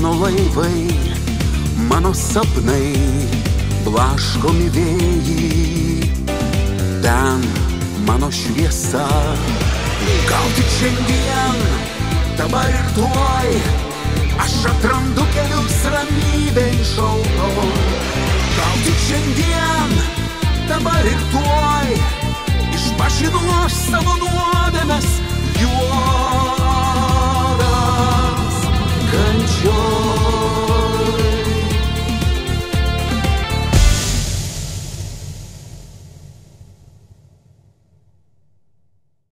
mano laivai, mano sapnai, blaškomi vėjai. Ten mano šviesa. Gal tik šiandien, dabar ir tuoj, aš atrandu kelius ramybei šaltoj. Gal tik šiandien, dabar ir tuoj, išpažinu aš savo nuodėmes, jų